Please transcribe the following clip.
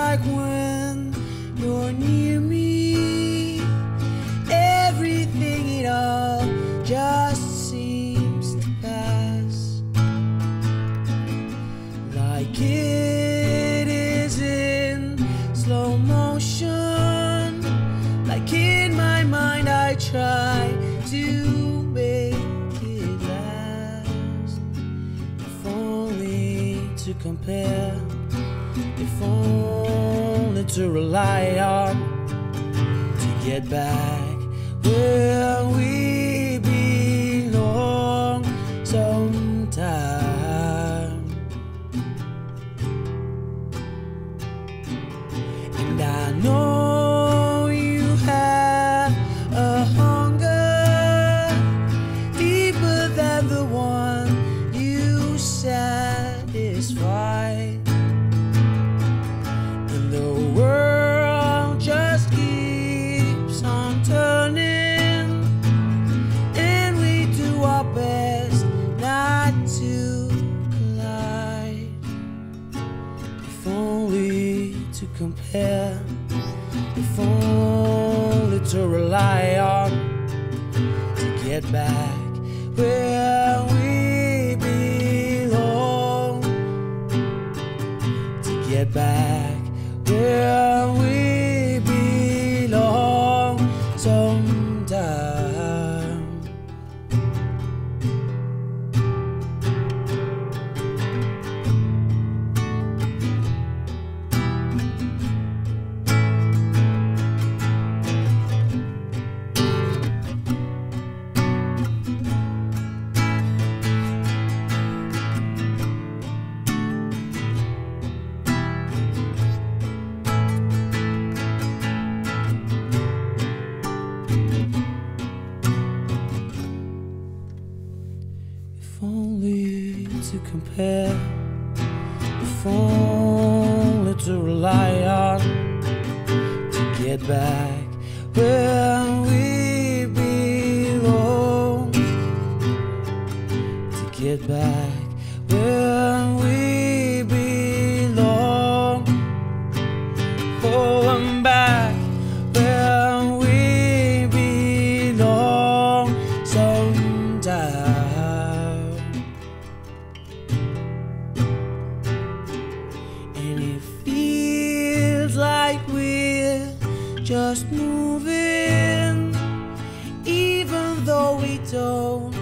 like when you're near me. Everything, it all just seems to pass, like it is in slow motion. Like in my mind I try to make it last. If only to compare, if only to rely on, to get back where we belong sometime. And I know you have a hunger deeper than the one you satisfy. And the world just keeps on turning, and we do our best not to collide. If only to compare, if only to rely on, to get back where we belong, to get back where we belong sometime. If only to compare, if only to rely on, to get back where we belong, to get back where we belong. Oh, I'm back where we belong sometime. And it feels like we're just moving, even though we don't